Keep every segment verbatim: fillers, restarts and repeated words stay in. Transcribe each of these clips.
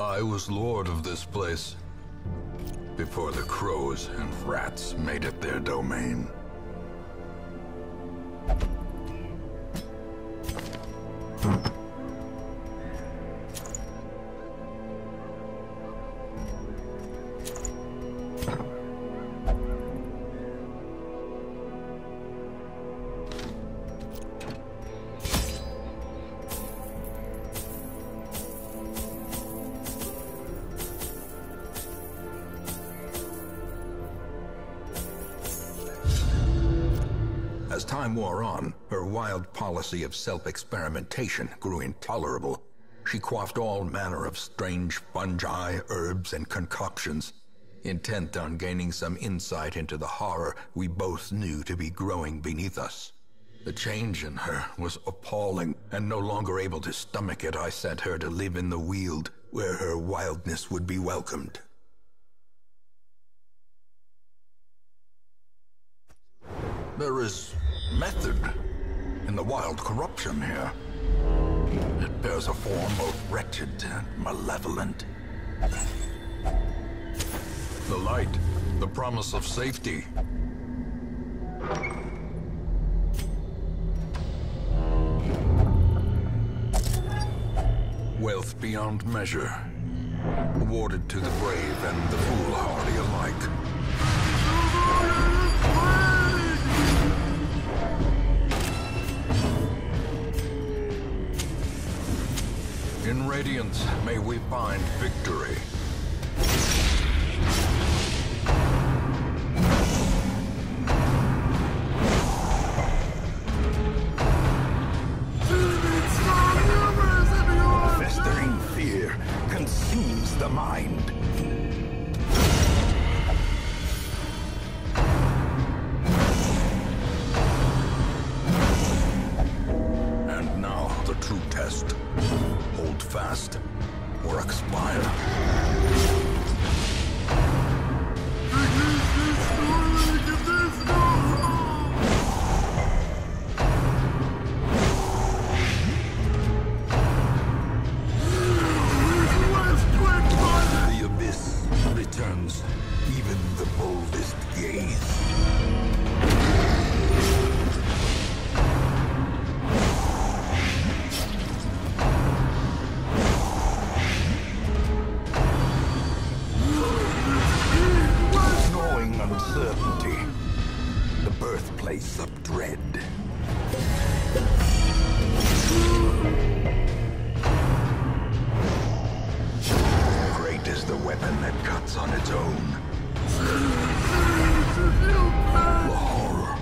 I was lord of this place before the crows and rats made it their domain. As time wore on, her wild policy of self-experimentation grew intolerable. She quaffed all manner of strange fungi, herbs, and concoctions, intent on gaining some insight into the horror we both knew to be growing beneath us. The change in her was appalling, and no longer able to stomach it, I sent her to live in the Weald, where her wildness would be welcomed. There is method in the wild corruption here. It bears a form both wretched and malevolent. The light, the promise of safety. Wealth beyond measure, awarded to the brave and the foolhardy alike. In Radiance, may we find victory. Festering fear consumes the mind. And now the true test. Hold fast, or expire. The abyss returns even the boldest gaze. Uncertainty, the birthplace of dread. Great is the weapon that cuts on its own. The horror.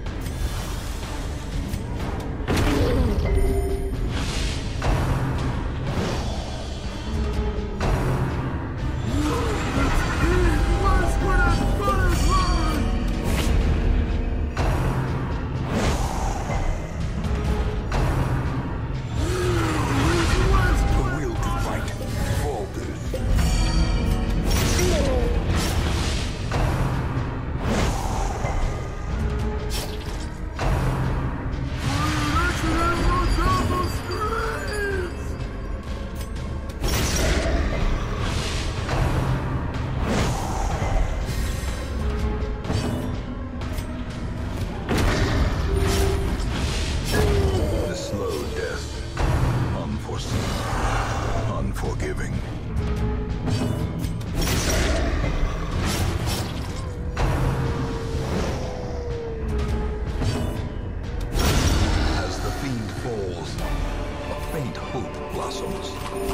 Unforgiving. As the fiend falls, a faint hope blossoms.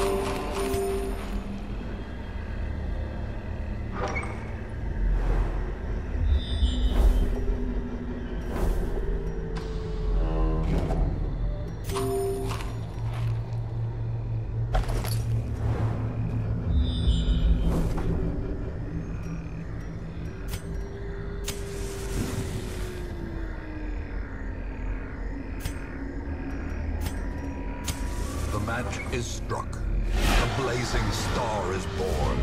The match is struck. A blazing star is born.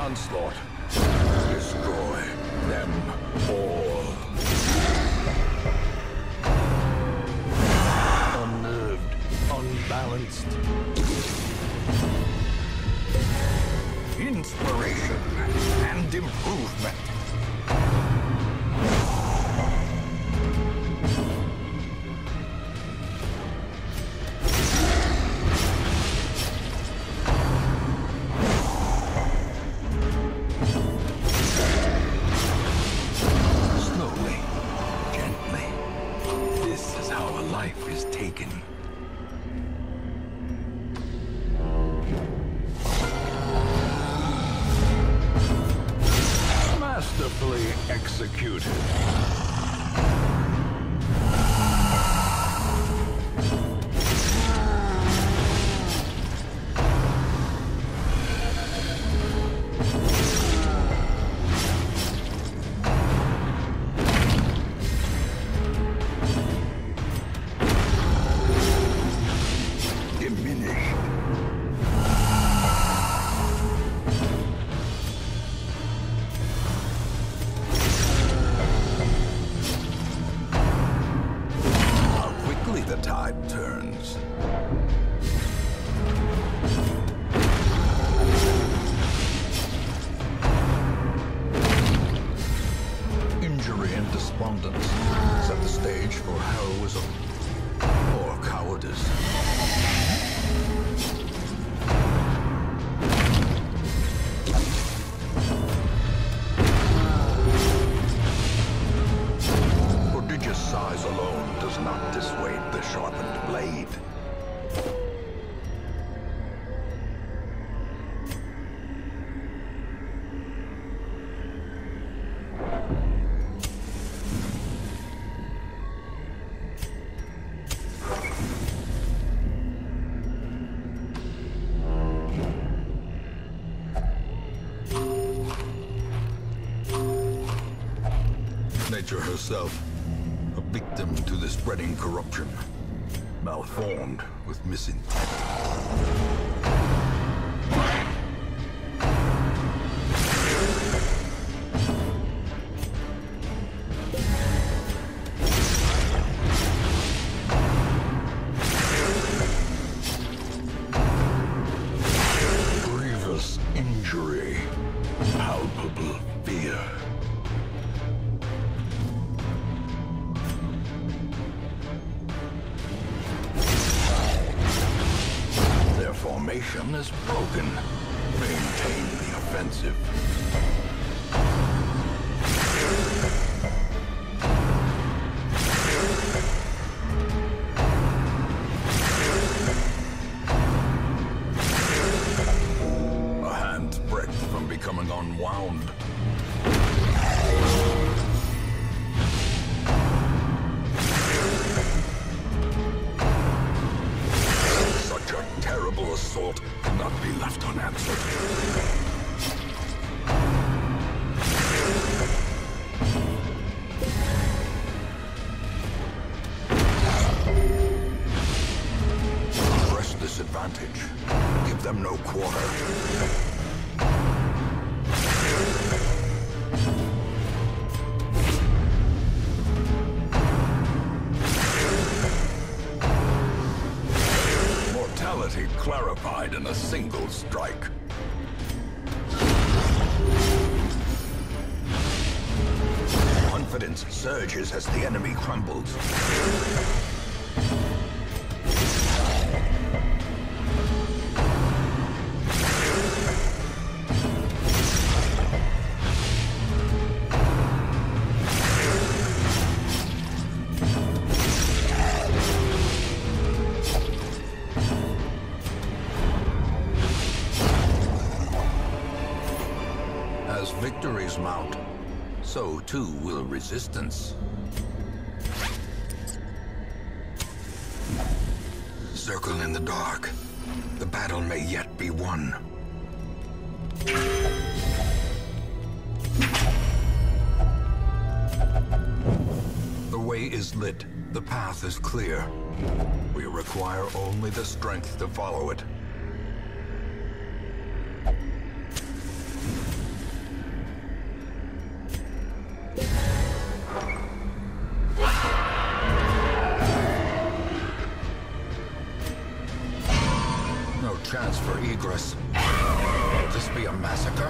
onslaught. Destroy them all. Unnerved, unbalanced. Inspiration and improvement. Slowly, gently. This is how a life is taken. Masterfully executed. Diminished. The tide turns. Injury and despondence set the stage for heroism or cowardice. Prodigious size alone does not dissuade the sharpened blade. Nature herself, a victim to the spreading corruption, malformed with misintent. Grievous injury, palpable fear. Formation is broken. Maintain the offensive. A hand's breadth from becoming unwound. Assault cannot be left unanswered. Press this advantage. Give them no quarter. Clarified in a single strike. Confidence surges as the enemy crumbles. As victories mount, so too will resistance. Circle in the dark. The battle may yet be won. The way is lit. The path is clear. We require only the strength to follow it. plans for egress. Will this be a massacre?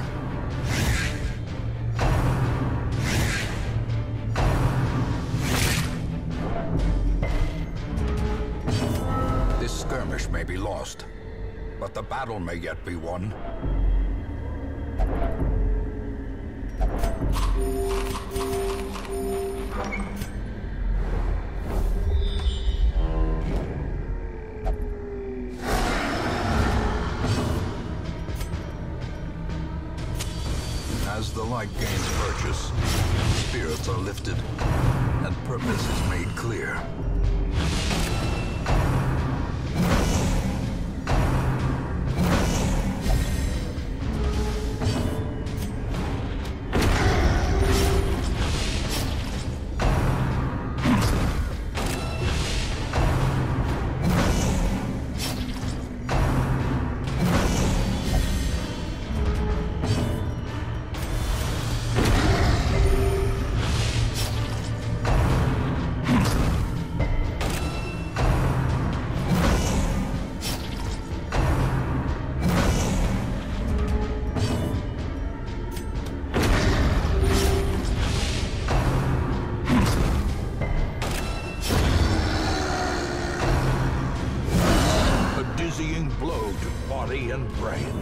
This skirmish may be lost, but the battle may yet be won. As the light gains purchase, spirits are lifted, and purpose is made clear. Dizzying blow to body and brain.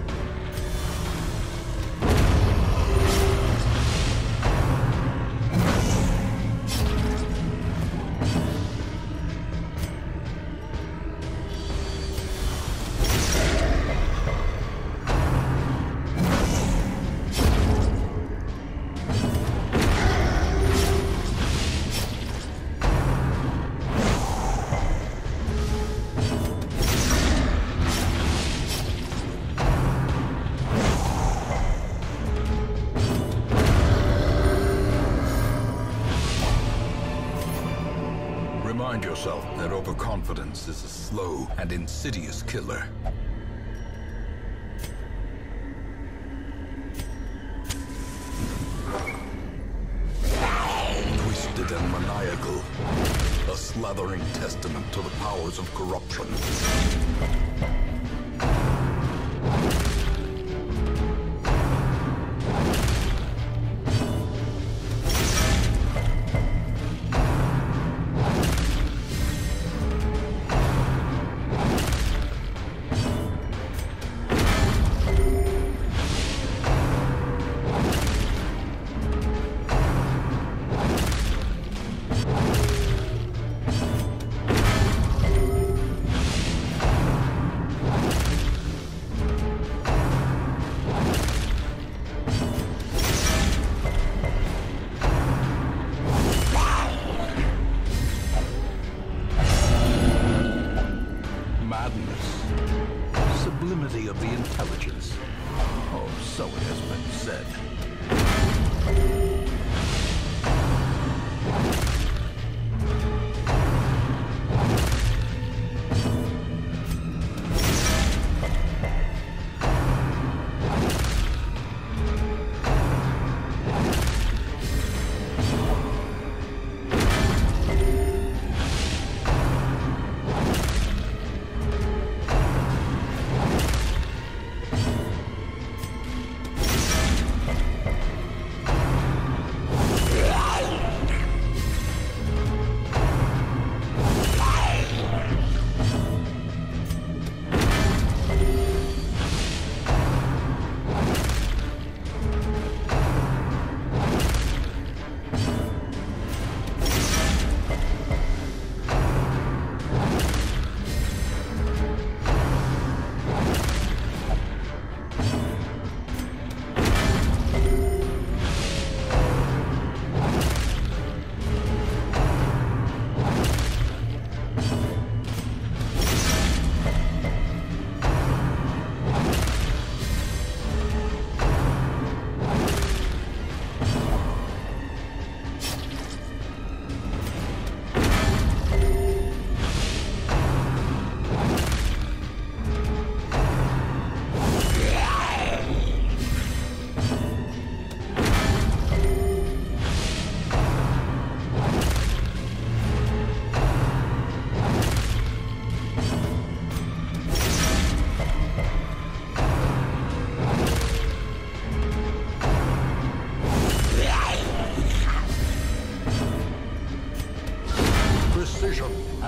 Remind yourself that overconfidence is a slow and insidious killer. Twisted and maniacal, a slathering testament to the powers of corruption.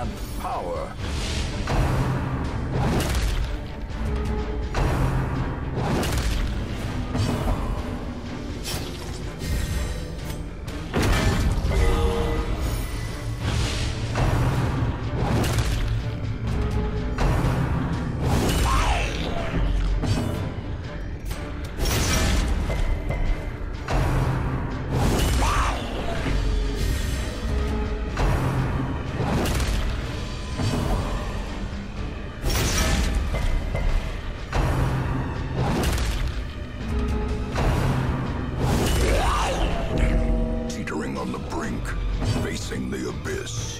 and power. On the brink, facing the abyss.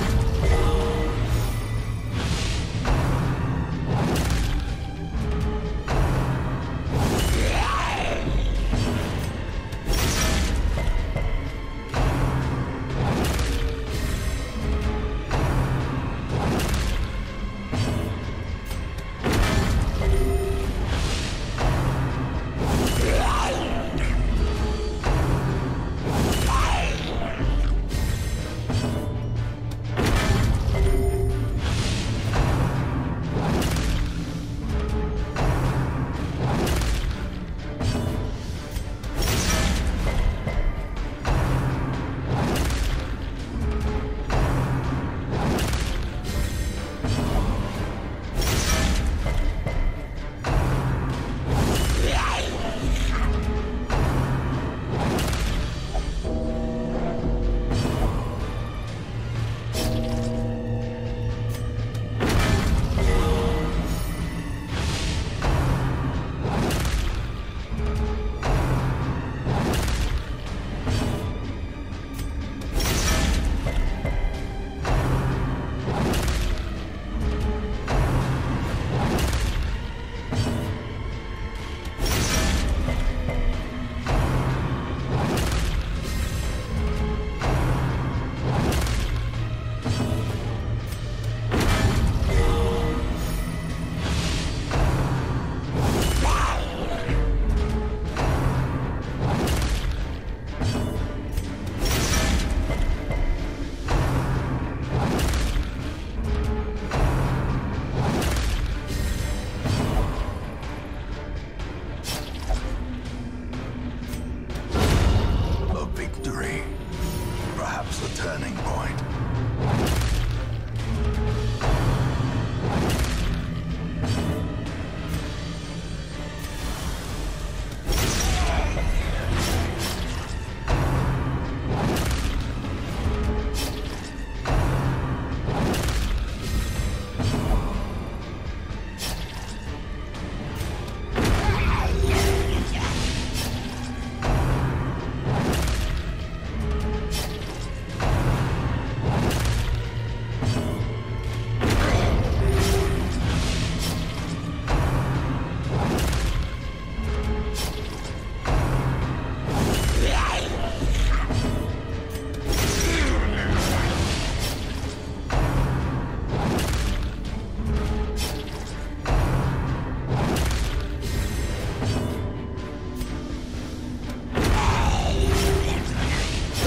Perhaps a turning point.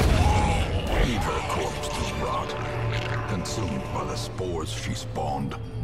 Consumed by the spores she spawned.